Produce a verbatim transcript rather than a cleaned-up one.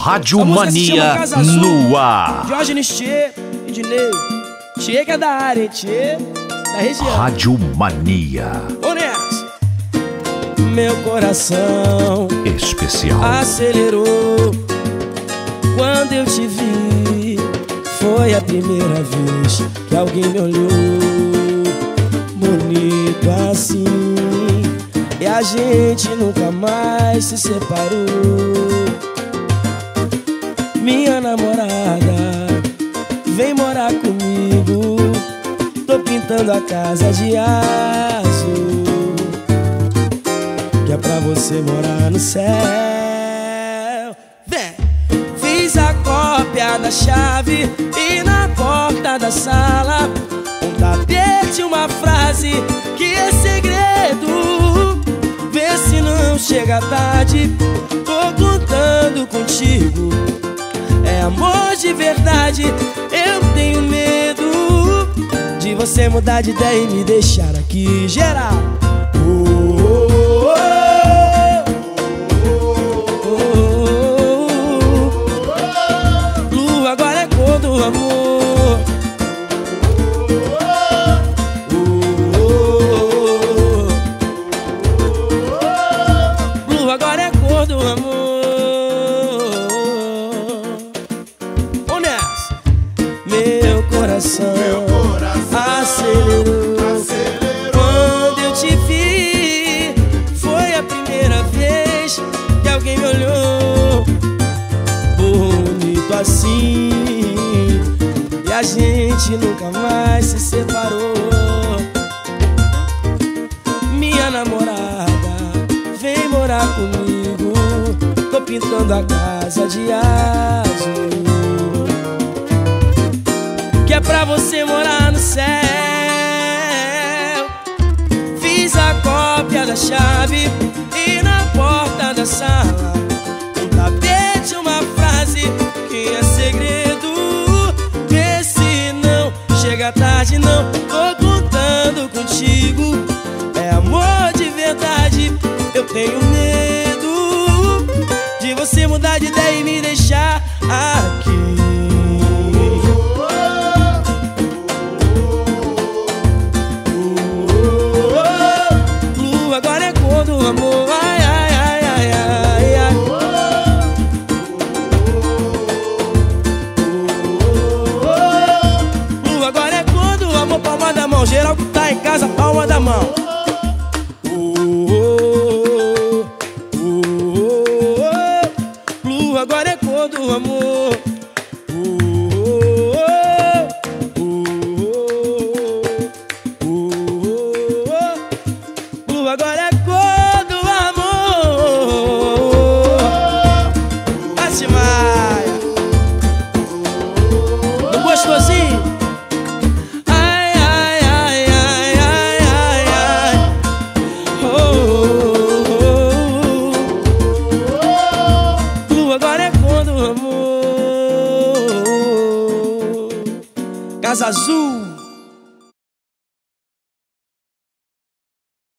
Rádio Mania no ar. Diógenes Tchê e Dinei. Tchê que é da área, hein? Tchê da região. Rádio Mania. Ô, Nessa. Meu coração especial acelerou quando eu te vi. Foi a primeira vez que alguém me olhou bonito assim, e a gente nunca mais se separou. Minha namorada, vem morar comigo. Tô pintando a casa de azul, que é pra você morar no céu. Vem! Fiz a cópia da chave e na porta da sala um tapete, uma frase que é segredo. Vê se não chega tarde, tô contando contigo. É amor de verdade, eu tenho medo de você mudar de ideia e me deixar aqui geral. Oh, oh, oh, oh, oh. Lua agora é cor do amor. Oh, oh, oh. Lua agora é cor do amor. Meu coração, Meu coração acelerou, acelerou quando eu te vi. Foi a primeira vez que alguém me olhou bonito assim, e a gente nunca mais se separou. Minha namorada, vem morar comigo. Tô pintando a casa de azul, que é pra você morar no céu. Fiz a cópia da chave e na porta da sala um tapete, uma frase que é segredo. Vê se não chega tarde, não tô contando contigo. É amor de verdade, eu tenho medo de você mudar de ideia e me deixar aqui. Amor, ai, ai, ai, ai, ai, ai. Lua agora é quando o amor, palma da mão. Geral que tá em casa, palma da mão. Lua agora é quando o amor. Lua agora é gostosinho. Ai, ai, ai, ai, ai, ai, ai. Oh, oh, oh. Lua agora é cor do amor. Casa Azul.